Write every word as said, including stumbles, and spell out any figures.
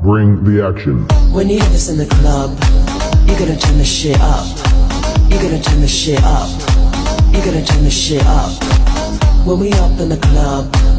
bring the action. When you have this in the club, you're gonna turn the shit up. You're gonna turn the shit up. You're gonna turn the shit up. When we up in the club,